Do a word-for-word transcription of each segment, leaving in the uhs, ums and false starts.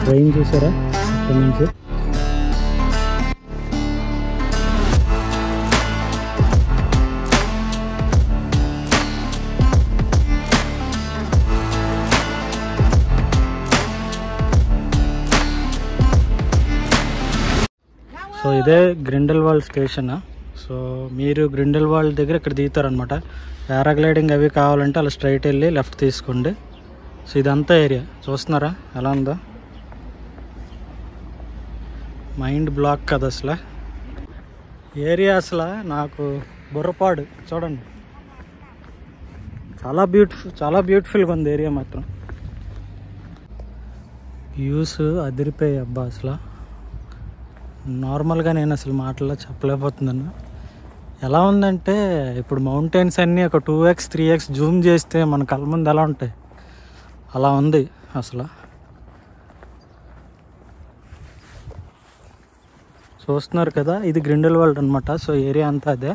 Train చూసారా అక్కడి నుంచి. సో ఇదే గ్రిండెల్వాల్డ్ స్టేషన్. సో మీరు గ్రిండెల్వాల్డ్ దగ్గర ఇక్కడ దిగుతారనమాట. పారాగ్లైడింగ్ అవి కావాలంటే అలా స్ట్రైట్ వెళ్ళి లెఫ్ట్ తీసుకోండి. సో ఇదంతా ఏరియా చూస్తున్నారా ఎలా ఉందో, మైండ్ బ్లాక్ కదా అసలు ఏరియా. అసలు నాకు బుర్రపాడు చూడండి, చాలా బ్యూటిఫుల్ చాలా బ్యూటిఫుల్గా ఉంది ఏరియా మాత్రం. వ్యూస్ అదిరిపోయాయి అబ్బా. అసలు నార్మల్గా నేను అసలు మాటల్లో చెప్పలేకపోతున్నాను. ఎలా ఉందంటే ఇప్పుడు మౌంటైన్స్ అన్నీ ఒక two x three x zoom చేస్తే మన కళ్ళ ముందు ఎలా ఉంటాయి అలా ఉంది అసలు. చూస్తున్నారు కదా, ఇది గ్రిండెల్వాల్డ్ అనమాట. సో ఏరియా అంతా అదే.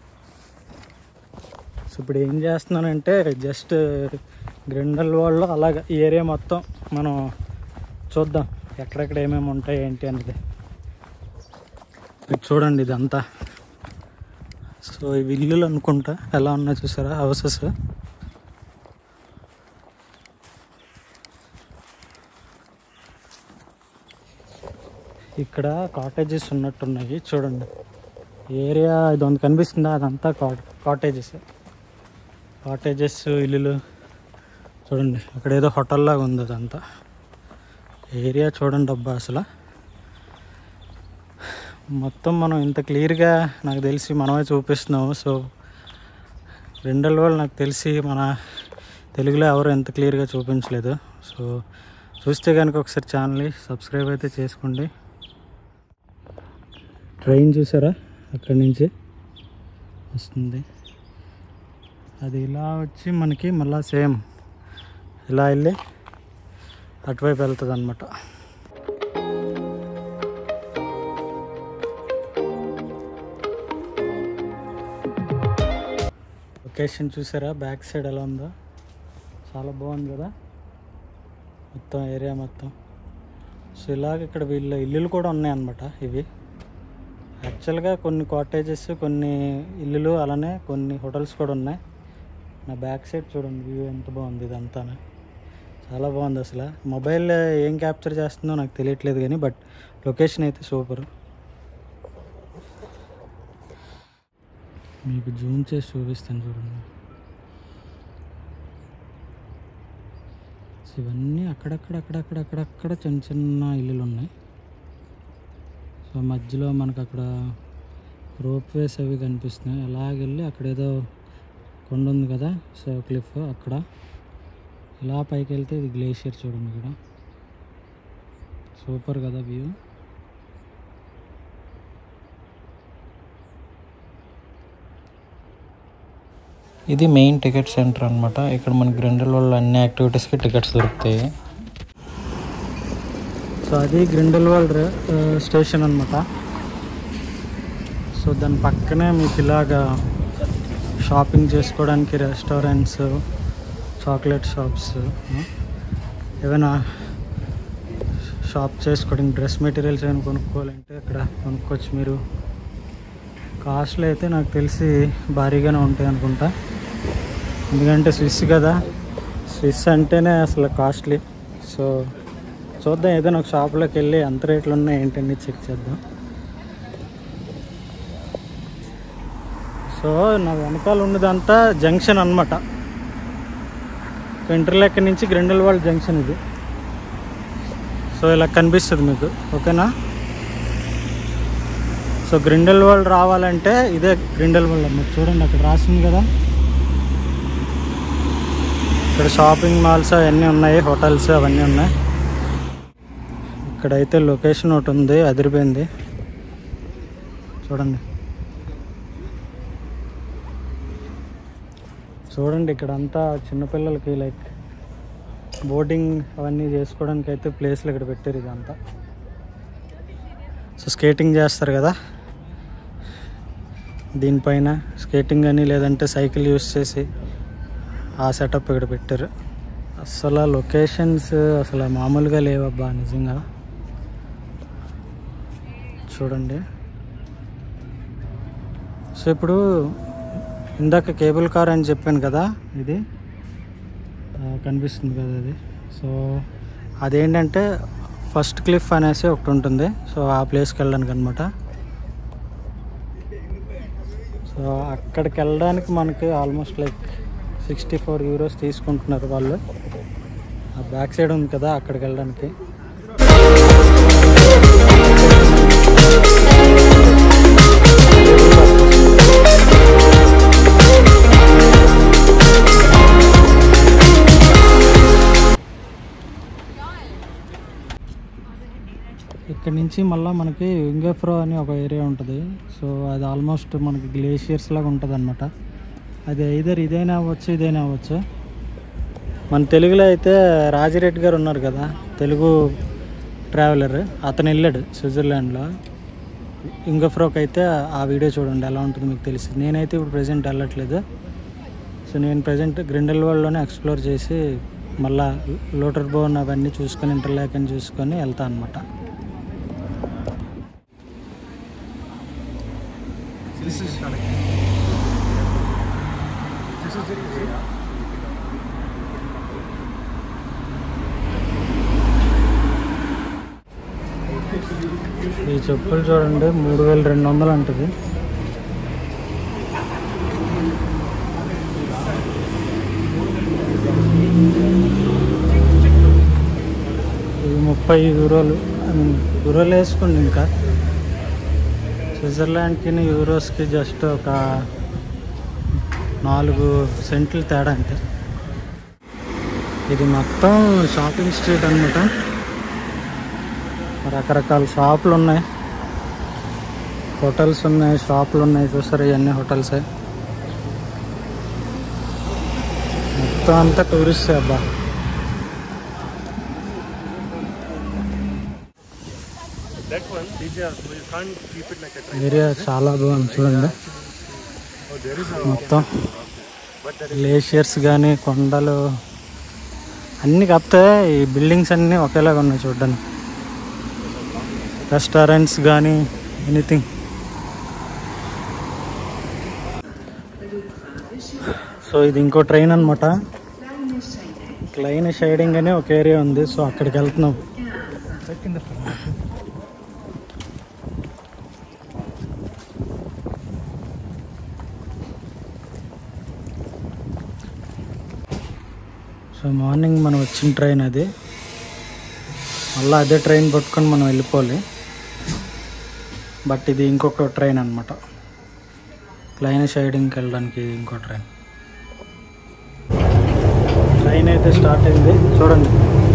సో ఇప్పుడు ఏం చేస్తున్నానంటే జస్ట్ గ్రిండెల్వాల్డ్లో అలాగ ఈ ఏరియా మొత్తం మనం చూద్దాం ఎక్కడెక్కడ ఏమేమి ఉంటాయి ఏంటి అనేది. చూడండి ఇదంతా. సో ఇవి ఇల్లులు అనుకుంటా, ఎలా ఉన్నాయి చూసారా హౌసెస్. ఇక్కడ కాటేజెస్ ఉన్నట్టున్నాయి చూడండి. ఏరియా ఇది ఉంది కనిపిస్తుందా, అదంతా కాటేజెస్ కాటేజెస్ ఇల్లులు చూడండి. అక్కడ ఏదో హోటల్ లాగా ఉంది అదంతా. ఏరియా చూడండి అబ్బా. అసలు మొత్తం మనం ఇంత క్లియర్గా నాకు తెలిసి మనమే చూపిస్తున్నాము. సో గ్రిండెల్వాల్డ్ నాకు తెలిసి మన తెలుగులో ఎవరు ఎంత క్లియర్గా చూపించలేదు. సో చూస్తే కనుక ఒకసారి ఛానల్ని సబ్స్క్రైబ్ అయితే చేసుకోండి. ట్రైన్ చూసారా అక్కడి నుంచి వస్తుంది, అది ఇలా వచ్చి మనకి మళ్ళీ సేమ్ ఇలా వెళ్ళి అటువైపు వెళ్తుంది అన్నమాట. లొకేషన్ చూసారా బ్యాక్ సైడ్ ఎలా ఉందో, చాలా బాగుంది కదా మొత్తం ఏరియా మొత్తం. సో ఇలాగ ఇక్కడ వీళ్ళ ఇల్లులు కూడా ఉన్నాయన్నమాట. ఇవి యాక్చువల్గా కొన్ని కాటేజెస్, కొన్ని ఇల్లులు, అలానే కొన్ని హోటల్స్ కూడా ఉన్నాయి. నా బ్యాక్ సైడ్ చూడండి వ్యూ ఎంత బాగుంది. ఇదంతా చాలా బాగుంది అసలు. మొబైల్ ఏం క్యాప్చర్ చేస్తుందో నాకు తెలియట్లేదు కానీ బట్ లొకేషన్ అయితే సూపర్. మీకు జూమ్ చేసి చూపిస్తాను చూడండి. ఇవన్నీ అక్కడక్కడ అక్కడక్కడ అక్కడక్కడ చిన్న చిన్న ఇల్లులు ఉన్నాయి. సో మధ్యలో మనకు అక్కడ రోప్వేస్ అవి కనిపిస్తున్నాయి. అలాగెళ్ళి అక్కడ ఏదో కొండ ఉంది కదా, సో క్లిఫ్, అక్కడ ఇలా పైకి వెళ్తే ఇది గ్లేషియర్ చూడండి. ఇక్కడ సూపర్ కదా వ్యూ. ఇది మెయిన్ టికెట్ సెంటర్ అనమాట. ఇక్కడ మన గ్రిండెల్వాల్డ్ అన్ని యాక్టివిటీస్కి టికెట్స్ దొరుకుతాయి. సో అది గ్రిండెల్వాల్డ్ స్టేషన్ అనమాట. సో దాని పక్కనే మీకు ఇలాగా షాపింగ్ చేసుకోవడానికి రెస్టారెంట్స్, చాక్లెట్ షాప్స్, ఏమైనా షాప్ చేసుకోవడానికి డ్రెస్ మెటీరియల్స్ ఏమైనా కొనుక్కోవాలంటే అక్కడ కొనుక్కోవచ్చు మీరు. కాస్ట్లు అయితే నాకు తెలిసి భారీగానే ఉంటాయి అనుకుంటా, ఎందుకంటే స్విస్ కదా, స్విస్ అంటేనే అసలు కాస్ట్లీ. సో చూద్దాం ఏదైనా ఒక షాప్లోకి వెళ్ళి ఎంత రేట్లు ఉన్నాయి ఏంటని చెక్ చేద్దాం. సో నా వెనకాల ఉన్నదంతా జంక్షన్ అనమాట. ఇంటర్లేక్ నుంచి గ్రిండెల్వాల్డ్ జంక్షన్ ఇది. సో ఇలా కనిపిస్తుంది మీకు, ఓకేనా. సో గ్రిండెల్వాల్డ్ రావాలంటే ఇదే గ్రిండెల్వాల్డ్ అన్నమాట. చూడండి అక్కడ రాసింది కదా, ఇక్కడ షాపింగ్ మాల్స్ అవన్నీ ఉన్నాయి, హోటల్స్ అవన్నీ ఉన్నాయి. ఇక్కడైతే లొకేషన్ ఒకటి ఉంది, అదిరిపోయింది చూడండి. చూడండి ఇక్కడ అంతా చిన్నపిల్లలకి లైక్ బోటింగ్ అవన్నీ చేసుకోవడానికి అయితే ప్లేస్లు ఇక్కడ పెట్టారు. ఇదంతా సో స్కేటింగ్ చేస్తారు కదా, దీనిపైన స్కేటింగ్ అని లేదంటే సైకిల్ యూస్ చేసి ఆ సెటప్ ఇక్కడ పెట్టారు. అసలు లొకేషన్స్ అసలు మామూలుగా లేవబ్బా నిజంగా. చూడండి. సో ఇప్పుడు ఇందాక కేబుల్ కార్ అని చెప్పాను కదా, ఇది కనిపిస్తుంది కదా అది. సో అదేంటంటే ఫస్ట్ క్లిఫ్ అనేసి ఒకటి ఉంటుంది. సో ఆ ప్లేస్కి వెళ్ళడానికి అనమాట. సో అక్కడికి వెళ్ళడానికి మనకి almost like sixty four euros తీసుకుంటున్నారు వాళ్ళు. ఆ బ్యాక్ సైడ్ ఉంది కదా అక్కడికి వెళ్ళడానికి. ఇక్కడ నుంచి మళ్ళీ మనకి వింగెఫ్రో అని ఒక ఏరియా ఉంటుంది. సో అది ఆల్మోస్ట్ మనకి గ్లేషియర్స్ లాగా ఉంటుంది అనమాట. అది ఐదర్ ఇదైనా అవ్వచ్చు ఇదైనా అవ్వచ్చు. మన తెలుగులో అయితే రాజిరెడ్డి గారు ఉన్నారు కదా, తెలుగు ట్రావెలర్, అతను వెళ్ళాడు స్విట్జర్లాండ్లో వింగెఫ్రోకి. అయితే ఆ వీడియో చూడండి ఎలా ఉంటుంది మీకు తెలిసి. నేనైతే ఇప్పుడు ప్రజెంట్ వెళ్ళట్లేదు. సో నేను ప్రజెంట్ గ్రిండెల్వాల్డ్లోనే ఎక్స్ప్లోర్ చేసి మళ్ళీ లోటర్బోర్న్ అవన్నీ చూసుకొని ఇంటర్లాకెన్ చూసుకొని వెళ్తాను అనమాట. ఈ చెప్పులు చూడండి మూడు వేల రెండు వందలు అంటుంది. ఇది ముప్పై యూరోలు యూరోలు వేసుకోండి. ఇంకా స్విట్జర్లాండ్కి యూరోస్కి జస్ట్ ఒక నాలుగు సెంట్లు తేడా అంతే. ఇది మొత్తం షాపింగ్ స్ట్రీట్ అనమాట. రకరకాల షాపులు ఉన్నాయి, హోటల్స్ ఉన్నాయి, షాపులు ఉన్నాయి. చూసారు ఇవన్నీ హోటల్సే. మొత్తం అంతా టూరిస్టే అబ్బా. ఏరియా చాలా బాగుంది చూడండి. మొత్తం గ్లేషియర్స్ కానీ కొండలు అన్నీ కాకపోతే ఈ బిల్డింగ్స్ అన్నీ ఒకేలాగా ఉన్నాయి చూడడానికి. రెస్టారెంట్స్ కానీ ఎనీథింగ్. సో ఇది ఇంకో ట్రైన్ అనమాట. క్లైన్ షైడింగ్ అని ఒక ఏరియా ఉంది. సో అక్కడికి వెళ్తున్నాం. సో మార్నింగ్ మనం వచ్చిన ట్రైన్ అది. మళ్ళీ అదే ట్రైన్ పట్టుకొని మనం వెళ్ళిపోవాలి. బట్ ఇది ఇంకొక ట్రైన్ అనమాట. క్లైన్ షైడింగ్కి వెళ్ళడానికి ఇంకో ట్రైన్. ట్రైన్ అయితే స్టార్ట్ అయింది చూడండి.